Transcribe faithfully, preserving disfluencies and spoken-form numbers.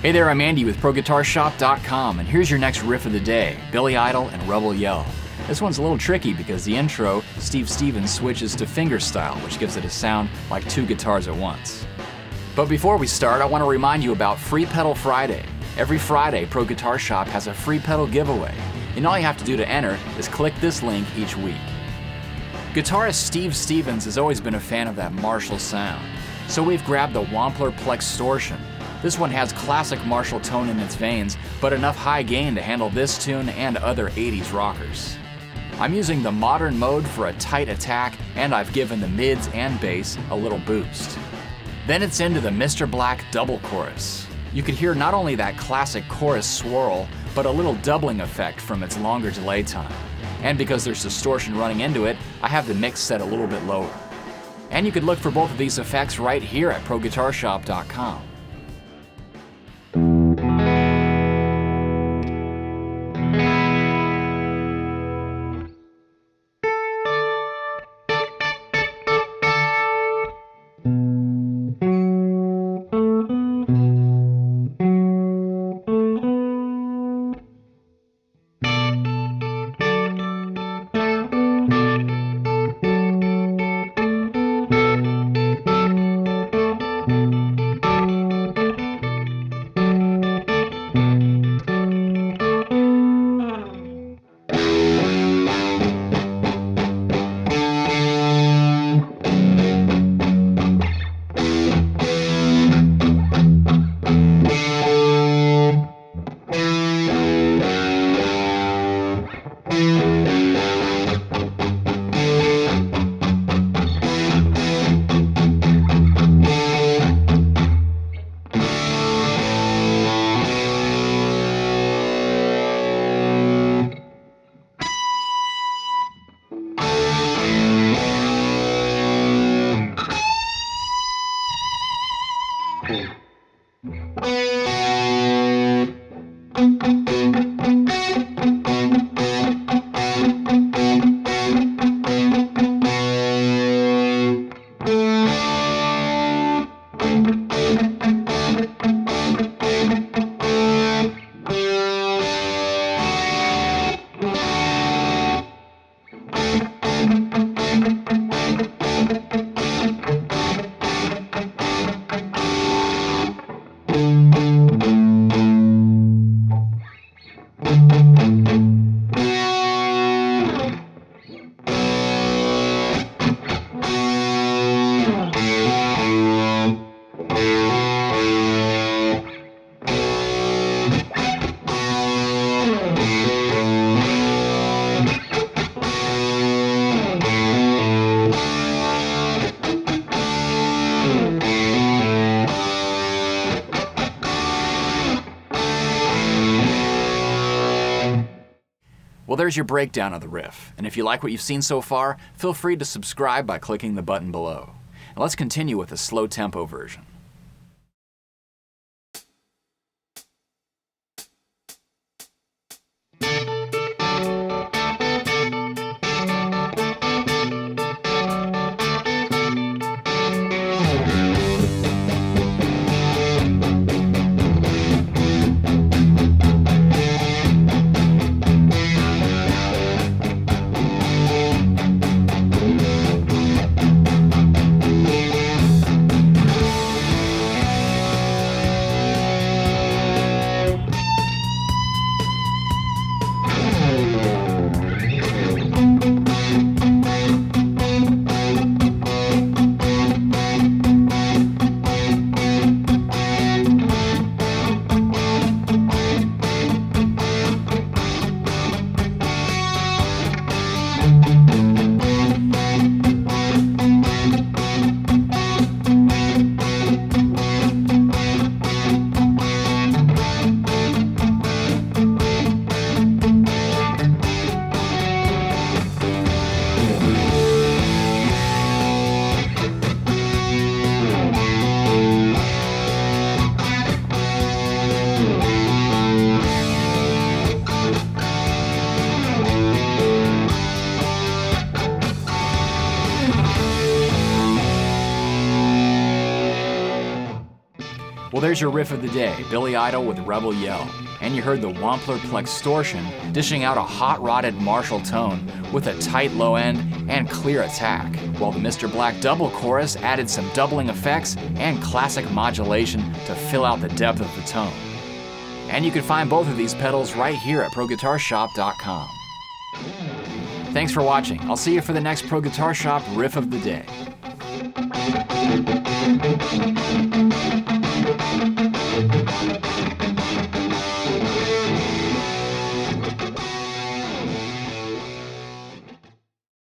Hey there, I'm Andy with Pro Guitar Shop dot com, and here's your next riff of the day, Billy Idol and Rebel Yell. This one's a little tricky because the intro, Steve Stevens switches to fingerstyle, which gives it a sound like two guitars at once. But before we start, I want to remind you about Free Pedal Friday. Every Friday, Pro Guitar Shop has a free pedal giveaway, and all you have to do to enter is click this link each week. Guitarist Steve Stevens has always been a fan of that Marshall sound, so we've grabbed the Wampler Plextortion. This one has classic Marshall tone in its veins, but enough high gain to handle this tune and other eighties rockers. I'm using the modern mode for a tight attack, and I've given the mids and bass a little boost. Then it's into the Mister Black double chorus. You could hear not only that classic chorus swirl, but a little doubling effect from its longer delay time. And because there's distortion running into it, I have the mix set a little bit lower. And you could look for both of these effects right here at Pro Guitar Shop dot com. Well, there's your breakdown of the riff, and if you like what you've seen so far, feel free to subscribe by clicking the button below. And let's continue with a slow tempo version. Well, there's your riff of the day, Billy Idol with Rebel Yell. And you heard the Wampler Plextortion dishing out a hot-rodded Marshall tone with a tight low end and clear attack, while the Mister Black double chorus added some doubling effects and classic modulation to fill out the depth of the tone. And you can find both of these pedals right here at pro guitar shop dot com. Thanks for watching. I'll see you for the next Pro Guitar Shop Riff of the Day.